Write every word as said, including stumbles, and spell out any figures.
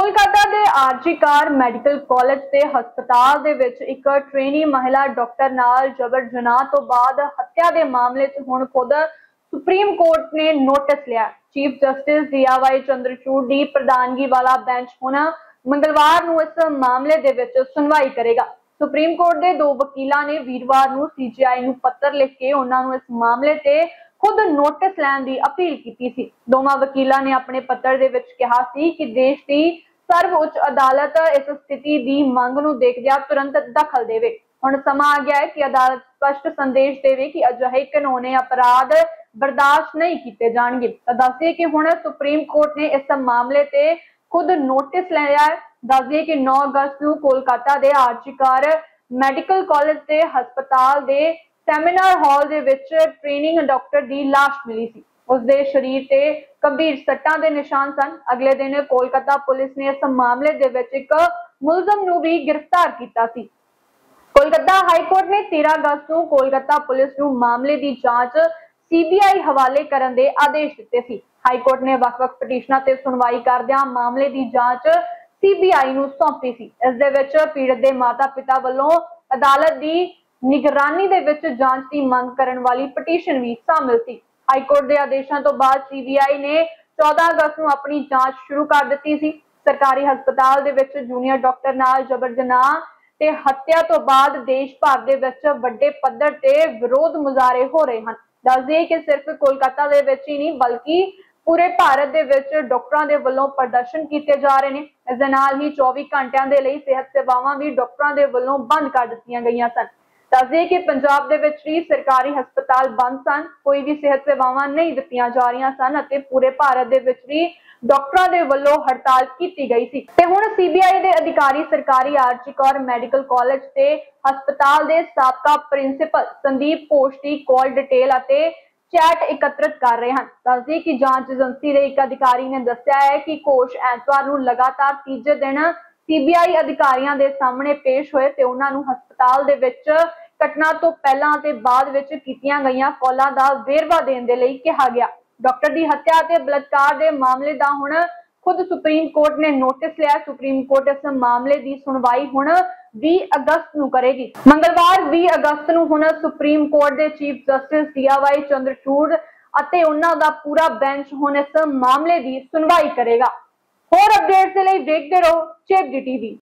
कोलकाता के RG car medical college के हस्पताल दे विच एक ट्रेनी महिला डॉक्टर नाल जबर जनाह तो बाद हत्या के मामले च हुण खुद सुप्रीम कोर्ट ने नोटिस लिया। Chief justice D Y Chandrachud की प्रधानगी वाला बेंच हुण मंगलवार नूं इस मामले दे विच सुनवाई करेगा। सुप्रीम कोर्ट के दो वकीलों ने वीरवार नूं सीजीआई नूं पत्र लिख के उन्हां नूं इस मामले ते खुद नोटिस लैण दी अपील कीती सी। दोवां वकीलों ने अपने पत्र दे विच कहा सी कि देश की सर्वोच्च अदालत इस स्थिति की मांग नूं देखदिआं तुरंत दखल देवे। हुण समा आ गया है कि अदालत स्पष्ट संदेश देवे कि अजिहे घिनौने अपराध बर्दाश्त नहीं किए जाएंगे। दस दिए कि हुण सुप्रीम कोर्ट ने इस मामले ते खुद नोटिस लिया है। दस दिए कि नौ अगस्त नूं कोलकाता के आरजी कार मैडिकल कॉलेज के हस्पताल के सैमीनार हॉल दे विच ट्रेनिंग डॉक्टर की लाश मिली सी। उसके शरीर से गंभीर सट्टां दे निशान सन। अगले दिन कोलकाता पुलिस ने इस मामले दे विच एक मुलजम नूं भी गिरफ्तार किया सी। कोलकाता हाईकोर्ट ने तेरह अगस्त नूं कोलकाता पुलिस नूं मामले की जांच सीबीआई हवाले करन दे आदेश दिते सी। हाईकोर्ट ने वख-वख पटिशनां ते सुनवाई करदिआं मामले की जांच सीबीआई नूं सौंपी सी। इस दे विच पीड़ित दे माता-पिता वल्लों अदालत की निगरानी दे विच जांच की मांग करन वाली पटिशन भी शामिल सी। हाईकोर्ट के आदेशों तो बाद सीबीआई ने चौदह अगस्त को अपनी जांच शुरू कर दी सी। सरकारी हस्पताल दे विच जूनियर डॉक्टर नाल जबर जनाह ते हत्या तो बाद देश भर दे विच वड्डे पद्धर ते विरोध मुजाहरे हो रहे हैं। दस दिए कि सिर्फ कोलकाता दे विच ही नहीं बल्कि पूरे भारत दे विच डॉक्टरां दे वल्लों प्रदर्शन किए जा रहे हैं। इस दे नाल ही चौबीस घंटिया के लिए सेहत सेवावां भी डॉक्टरां दे वल्लों बंद कर दित्तियां गईयां सन। दस दिए कि पंजाब दे विच भी सरकारी हस्पताल बंद सन, कोई भी सेहत सेवावां नहीं दित्तियां जा रही सन अते पूरे भारत दे विच भी डॉक्टरां दे वल्लों हड़ताल की गई सी। ते हुण सीबीआई दे अधिकारी सरकारी आरजी कौर मैडिकल कॉलेज ते हस्पताल दे साबका प्रिंसीपल संदीप घोष की कॉल डिटेल अते चैट एकत्रित कर रहे हैं। दस दिए कि जांच एजेंसी के एक अधिकारी ने दस्सिया है कि घोष ऐतवार नूं लगातार तीजे दिन सीबीआई अधिकारियों के सामने पेश होए ते उन्हां नूं हस्पताल दे विच घटना तो पहला ते बाद विच कीतियां गईयां कॉलां दा वेरवा देण दे लई कहा गया। डॉक्टर की हत्या ते बलात्कार के मामले का हुण खुद सुप्रीम कोर्ट ने नोटिस लिया। सुप्रीम कोर्ट इस मामले की सुनवाई हुण बीस अगस्त नूं करेगी। मंगलवार बीस अगस्त नूं हुण सुप्रीम कोर्ट के chief justice D Y Chandrachud अते उन्हां दा पूरा बेंच हुण इस मामले की सुनवाई करेगा। होर अपडेट्स के लिए देखते रहो चेप डी टीवी।